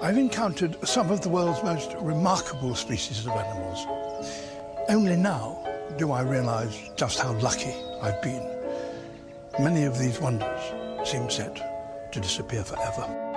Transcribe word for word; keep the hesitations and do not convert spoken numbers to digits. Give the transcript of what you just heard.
I've encountered some of the world's most remarkable species of animals. Only now do I realise just how lucky I've been. Many of these wonders seem set to disappear forever.